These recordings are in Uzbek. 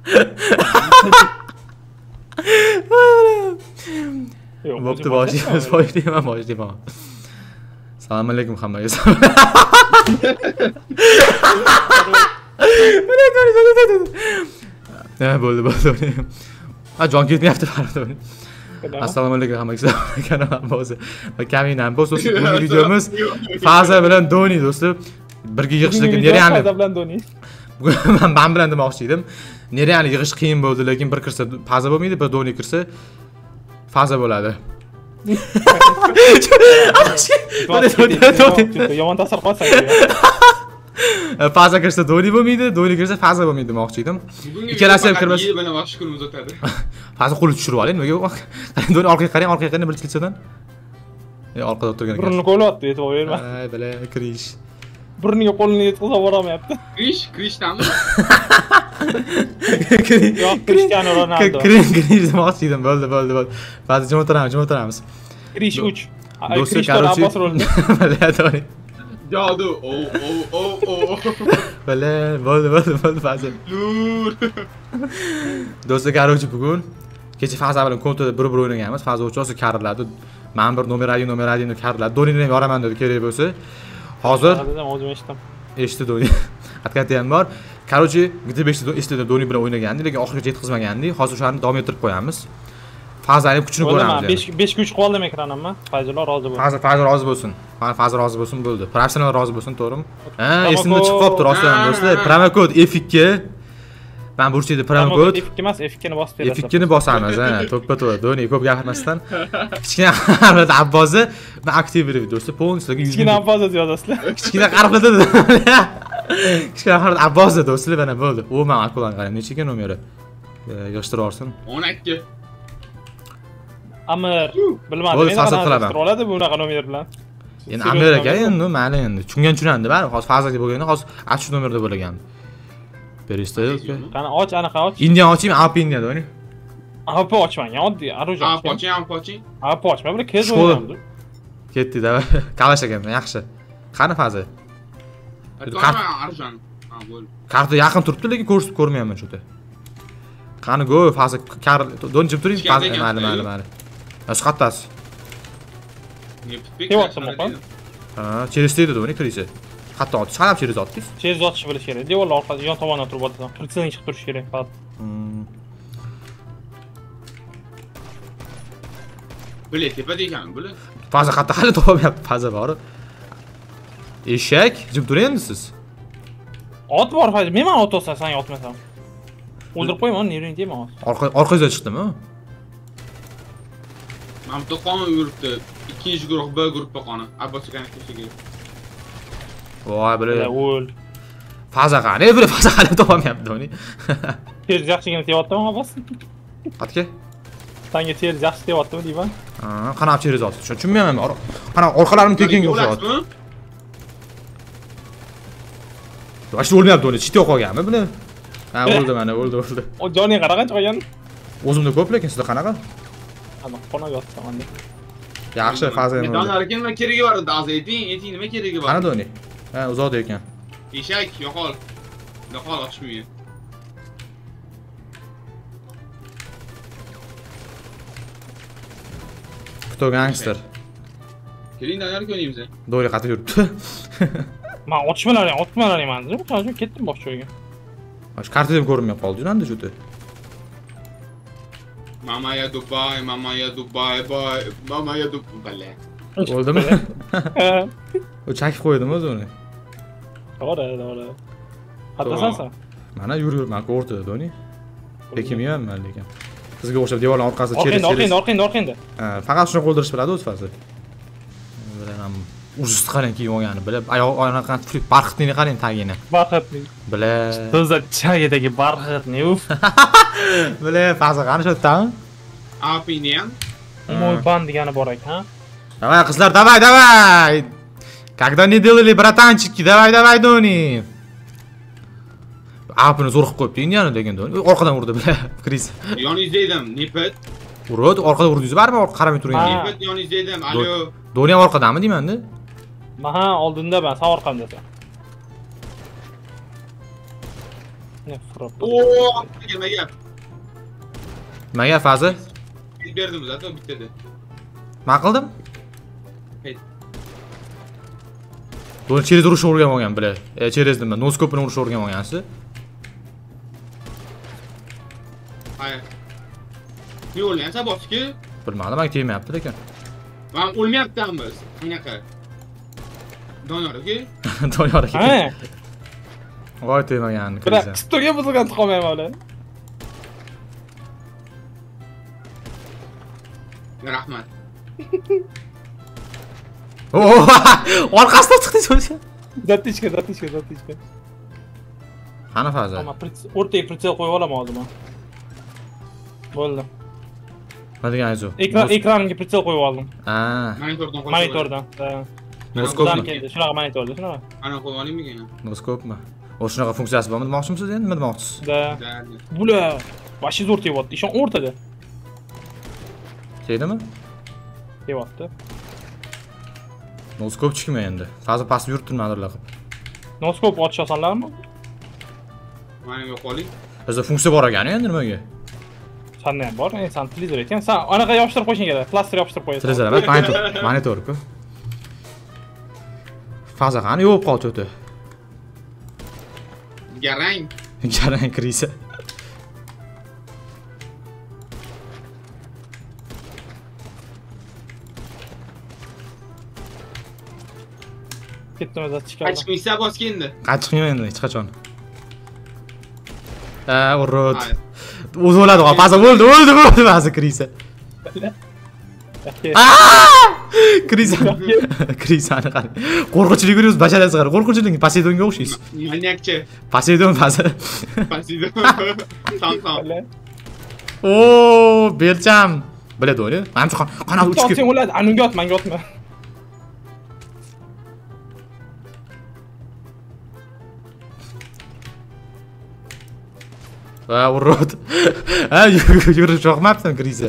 Bo'pti, boshlayman. Assalomu alaykum hammaga. Bo'ldi. Jon ketmayapti faradoni. Assalomu alaykum hammaga. Kanalim bo'lsa va kaminam bo'lsa bu videomiz Faza bilan Doni do'stlar. Birga yig'ish lekin nerealni. Faza bilan Doni. Men bilan demoqchi edim. Nerealni yig'ish qiyin bo'ldi, lekin bir kirsa Faza bo'lmaydi, bir Doni kirsa Faza bo'ladi. Yomon ta'sir qolsa. Faza kirsa Doni bo'lmaydi, Doni kirsa Faza bo'lmaydi demoqchi edim. Ikkalasi ham kirmas. Bilan yaxshi kunimiz o'tadi. Faza qo'lni tushirib oling, nimaga? Doni orqaga qarang, birinchi kelsadan. Orqada o'tirgan ekan. Burni qo'yapti, e'tibor berma. Ay, bala, kirish. Burniga qo'lini yetkazib olmayapti. Krishdami? Yo'q, Cristiano Ronaldo. Kirish demoqchi edim, bo'ldi. Faza jim o'tiramiz. Krish 3. Do'stlar, qarorchi. Bala, Doni. Jodu. Bala, bo'ldi Faza. Nur. Do'stlar, qarorchi bugun kecha Faza bilan kontoda bir o'ynaganmiz. Faza o'choqsa kariladi. Men bir nomer 1 deb kariladi. Donini ham yoraman dedi, kerak bo'lsa. Hozir eshitdi Doni. Haqiqatda ham bor. Qarorchi, bitta 5 ta eshitdi Doni bilan o'ynagandik, lekin oxirigacha yetkazmagandik. Hozir o'shani davom ettirib qo'yamiz. Fazaning kuchini ko'ramiz. 5 kuch qoldim ekranimga. Fayzullo rozi bo'lsin. Faza rozi bo'lsin. Faza rozi bo'lsin bo'ldi. Professional rozi bo'lsin, to'g'rimi? Ha, esimda chiqib qolibdi rostdan do'stlar. Promokod F2. Men burchida promokod F2 emas, F2 ni bosib berasiz. F2 ni bosamiz, ha. To'ppa-to'g'ri. Doni ko'p gapirmasdan. Kichkina harflarda Abbozi va aktiv bir do'stlar. Polnislarga 100 Kichkina Abbozi yozasizlar. Kichkina harflarda. Kichkina harflarda Abbozi do'stlar, mana bo'ldi. U men akkulan qarang, necha ekan nomeri? Yig'ishtirib olsin. 12. Amir, bilmadim. Bo'ldi, fasad qilaman. Oladi bunaqa nomer bilan. Endi Amir aka endi mayli endi. Tushunadi, bari hozir Fazaga bo'lganda hozir shu nomerda bo'lgan. Peristalka. Qani och, anaqa och. Indian oching, Alp India Doni. Alp ochmagan, oddiy, aruj och. Alp oching. Alp ochma, bular kez o'ynamdi. Ketdi-da. Qalash ekan, yaxshi. Qani Faza? Arjan. Ha, bo'ldi. Karta yaqin turibdi, lekin ko'rmayapman shu yerda. Qani go, Faza Doni jib turing, Faza mayli. Asqattas. Ha, cherisdeydi Doni kirisi. Hatto chiqarib cheriz otdingiz. Cheriz otishni bilish kerak. Devorlar orqasida yon tomondan turib o'tasan. Qirqsining chiqib turish kerak faqat. Bile tepada ekan, bile. Faza qatta hali topolmayapti, Faza bor. Eshak, jim turing endi siz. Ot bor Faza. Men ot olsam, sen otmasam. O'ldirib qo'yman, nering deyman hozir. Orqangizga chiqdimi? Men to'qon yuribdi. Ikkinchi guruh B guruhga qoni. Abbos akani keshiga. Voy, bile. O'l. Faza qani, bile Faza hali topolmayapti Doni. Tez yaxshigina teyaptimi, Abbos? Qatga? Senga tez yaxshi teyaptimi deyman. Ha, qanaq cheriz otdi. Tushunmayman. Qana orqalarim tekinga o'xshayapti. Yo'q, o'lmayapti Doni. Chitib qolganmi buni? Ha, o'ldi mana, o'ldi. O joning qanaqa chiqgan? O'zimda ko'p, lekin sizda qanaqa? Ana, qonaga yotsam endi. Yaxshi, Faza ham. Donlarga nima keragi bor edi? Hozir ayting nima keragi bor? Qani Doni? Ha, uzoqda ekan. Eshak, yo'qol. Yo'qol ochmaydi. Kto gangster? Keling donlarga o'ynaymiz. Doni qatib yuribdi. Men otmalaring dedim. Hozir ketdim boshqa joyga. Shu kartada ham ko'rinmay qoldi, endi shu yerda. Mamaya Dubai, boy. Mamaya Dubai. Bo'ldimi? O chakib qo'ydimi o'zi uni? To'g'ri. Qatasan sen? Mana yur, men o'rtada Doni. Bekimiyam men lekin. Sizga o'xshab devorlar orqasida cheris. Orqangda. Ha, faqat shuni qo'ldirish biladi o'z Faza. Bilaman. Ujust qarang keyin olgani bilib, oyoqqa tufli barxitni qarang tagini. Barxitni. Bila. So'zda chagidagi barxitni, uf. Bila, Faza qani shu yerdan? Opinion. Mo'y ban degani bor ekan. Давай, qizlar, давай. Когда не делали братанчики, давай, Doni. Apini zo'r qilib qo'yibdi, Indiani degan Doni. Orqadan urdi bila, Kris. Yoningizda edim, Nipet. Urdi, orqada urdingiz, baribir qaramay turing. Nipet yoningizda edim, alo. Doni ham orqadami deyman-da? Ha, oldinda men, sağ orqamdasan. Ne fırap. Oo, nimaga? Nimaga fazi? Berdim zaten bitdi. Nima qildim? Hey. Buni через urush o'rgan olgan bile. Через nima? Noskopini urush o'rgan olgansiz. Hayır. Ne o'lgansa boski? Bilmadim, menga tegmayapti lekin. Men o'lmayaptimiz. Qanaqa? Donor-ku? Doniyor aka. Ha. Voy tegmagan Bira kirsa. qistorga buzilgan tuxolmayman ular. Rahmat. Oo! Orqasidan chiqdi so'zi. Zatishka. Qani fazi? Ama o'rtaga pritsel qo'yib olaman hozir men. Bo'ldi. Nima deganingiz u? Ekranimga pritsel qo'yib oldim. Ha, Monitordan qo'yib. Monitordan. noskopmi? Keldi. Shunaqa monitorda, shunaqa. Ana qo'yib olaymikin? Noskopmi? O shunaqa funksiyasi bormi demoqchimisiz endi? Nima demoqchisiz? Da. Bular vashi zo'r teyapti. Ishon o'rtada Tegdimi? teyapti. Noskop chiqmay endi. Fazi pasib yuribdi-nimadirlar qilib. Noskop ochish osonlarmi? Mana yo'q qoling. Bizda funksiya bor ekan endi nimaga? Sanda ham bor. Sen televizor ekan. Sen anaqa yopishtirib qo'yishing kerak. Plaster yopishtirib qo'yasan. Televizor emas, monitor-ku. Fazi qani yo'q qoldi o'ti. Garang. Jarang kirisa. Ketdim o'zi chiqardim. Qachqiysa boski endi. Qachqiyman endi hech qachon. Urut. Hayır. O'zi o'ladi, fazi o'ldi, fazi kirisa. Kirisa. Kirisani qani. Qo'rqinchli ko'ryapsiz, basharasi qani. Qo'rqinchli Poseidonga o'xshaysiz. Manyakchi. Poseidon fazi. Pasido. Tamam. Oo, bercham. Biladi o'ni. Mana shu qanaqa uch Sen o'ladi, anunga ot, menga otma. Va urut. Ha, yurish yoqmabsan kirisa.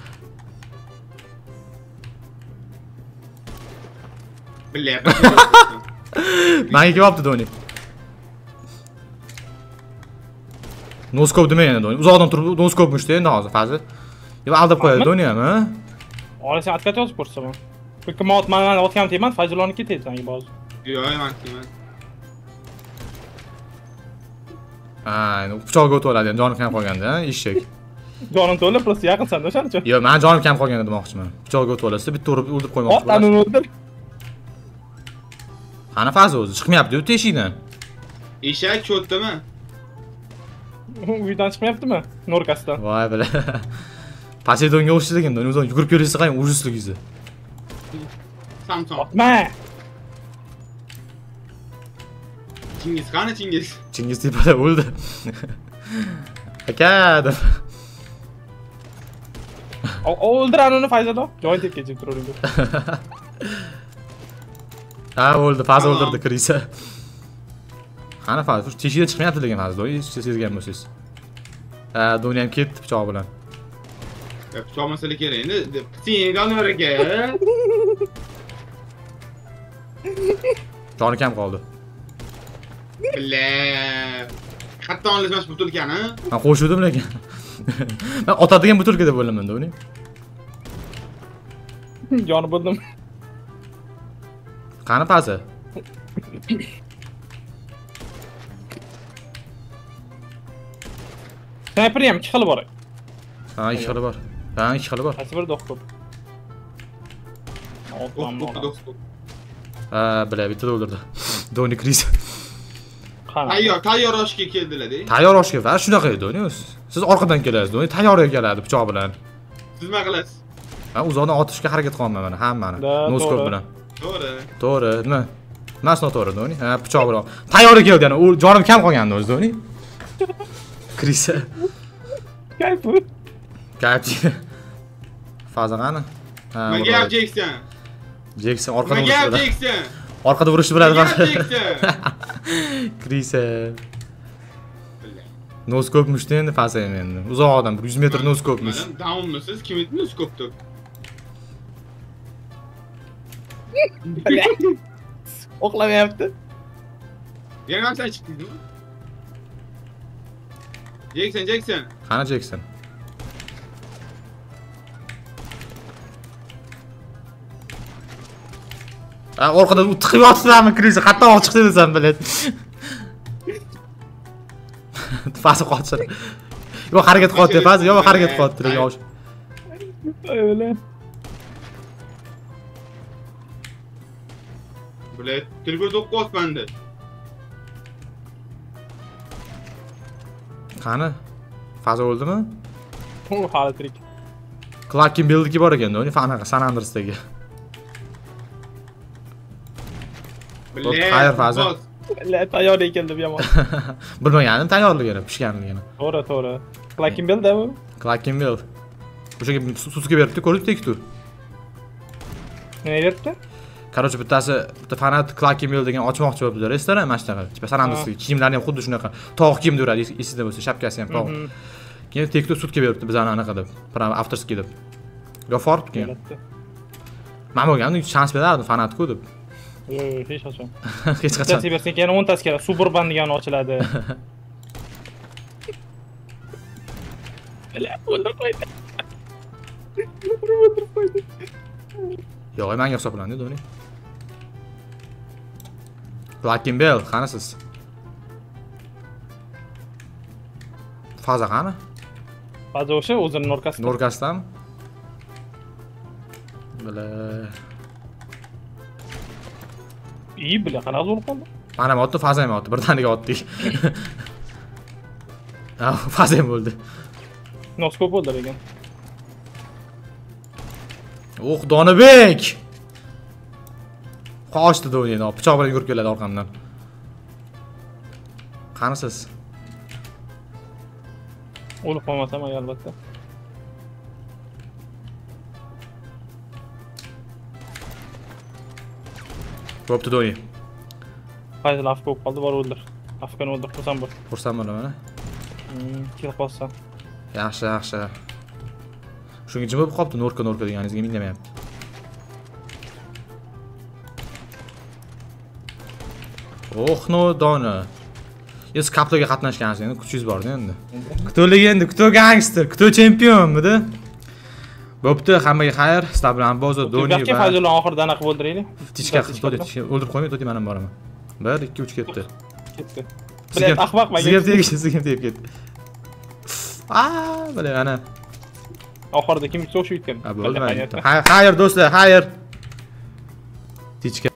Bilyapman. Menga kelyapti Doni. Noskop demaydi Doni. Uzoqdan turib noskopmishdi endi hozir fazi. Deb aldab qo'yadi Doni ham, ha? Olasang atkat yozib ko'rsaman. Chunki men otgan deyman, Fayzullarniki deydi senga hozir. Yo'q, men deyman. Ha, pichoqga o'tib oladi, jonim kam qolganda, ha, eshak. Jonim to'la, prosta yaqinsan o'shaning uchun. Yo'q, men jonim kam qolganda demoqchiman. Pichoqga o'tib olasa, bitta urib o'ldirib qo'ymoqchi Ot, anuni o'ldir. Qani fazi o'zi chiqmayapti-ku teshikdan. Eshak cho'tdimi? Uydan chiqmayaptimi? Norkasidan. Voy bila. Poseidonga o'xshaydi ekan, o'zi yugurib kelsa qay ujusligingizni. Samson. Otma. Chingiz qani Chingiz? Chingiz tepada o'ldi. Aka deb. O'ldir anuni Fayzado. Joy tepga jib turavering. Ha, o'ldi, fazi o'ldirdi kirisa. Qani fazi, shu teshikdan chiqmayapti degan fazi, do'y, sezgan bo'lsangiz. Ha, Doni ham ketdi pichoq bilan. Pichoq masala kerak endi. Sen donor aka. Joni kam qoldi. Billa. Hatto olishmas butulkani. Men qo'shuvdim lekin. Men otadigan butulka deb o'yladim Doni. Joni bo'ldim. Qani fazi? Sniper ham 2 xil bor. Ha, 2 xili bor. Ha, 2 xili bor. Qaysi biri do'q ko'p? Ha, bila, bitta o'ldirdi. Doni kirisa. Tayyor oshga keldilar-da. Tayyor oshga va shunaqa edi Doni o'zi. Siz orqadan kelasiz, Doni tayyorga keladi pichoq bilan. Siz nima qilasiz? Men uzoqdan otishga harakat qilyapman mana hammani. Noskop bilan. To'g'ri. To'g'ri, nima? Mas noto'g'ri Doni. Ha, pichoq bilan. Tayyorga keldi, ya'ni u jonim kam qolgandi o'zi Doni. Kirisa. Kayfu. Kayf. Faza qani? Ha, Nega Jackson? Jackson orqadan Nega urishdi. Jackson? Orqada urishni biladi Nega faqat. Jackson? Kirisa. Noskopmishdi endi faza ham endi. Uzoqdan 100 metr noskopmish. Downmisiz? Kim aytdi noskopni? O'qlamayapti. Yana sen chiqdingmi? Jackson. Qani Jackson? Orqada tiqib yotibman kirishni, qattiq oq chiqdi desam, bilet. Fasi qochdi. Yo harakat qilyapti, fasi, yo harakat qilyapti, yosh. Öyle. Bilet, telefon to'qqos bende. Qani? Faza o'ldimi? U hali tirik. Clarkin Build'ki bor ekan, o'ni anaqa San Andreas'dagi. Bilet. Hayır Faza. La tayyor ekan deb yomon. Bilmaganim tayyorligini, pishganligini. To'g'ri. Clarkin Build bu. Clarkin Build. O'shaga sutga beribdi, ko'rdingmi tur? Nima beribdi? Короче, bitta fanat Clarkin Build degan ochmoqchi bo'libdi restoran, mana shunaqa. Tipa San Andreas'dagi kiyimlarni ham xuddi shunaqa. Tog' kiyim yuradi, esingizda bo'lsa, shapkasi ham tog'. Keyin tekto sutga beribdi bizani anaqa deb, prava avtorskiy deb. Yo Ford keyin. Men bo'lgandim, shans berardim fanatku deb. Hech qachon. Hech qachon. Bersin keyin 10 tasi kerak. Suburban degani ochiladi. O'ldirib qo'ydi. Yo'q, menga hisoblandi, Doni. Clarkin Bell, qanisiz? Faza qani? Faza o'sha o'zining orqasida. Norkasdan. Bile. İyi bile, qanaqa bo'lib qoldi? Mana ham otdi, Faza ham otdi, birdaniga otdik. Ha, Faza ham bo'ldi. Noskop bo'ldi ekan. Donibek! Qochdi Doni, pichoq bilan yugurib keladi orqamdan. Qanisiz? O'lib qolmasam albatta. Bo'pti Doni. Fayzal afk bo'lib qoldi, bor o'ldir. Afkani o'ldir, xursand bo'l. Xursand bo'laman. Kill qolsa. Yaxshi. Shunga jim bo'lib qolibdi, Norka deganingizga mindamayapti. No Doni. Siz kaptoga qatnashgansiz, endi kuchingiz bor-da endi. Kto gangster, kto chempionmidi? Bo'pti, hammaga xayr. Sizlar bilan Bozo, Doni va Fayzulni oxirida anaqa o'ldiraylik. Tichka o'ldirib qo'ymay, Dodi men ham boraman. 1 2 3 ketdi. Bilet ahmoq men. Sizga tegib ketdi. Bile ana. Oxirida kim o'sha yutgan. Xayr do'stlar, xayr. Tichka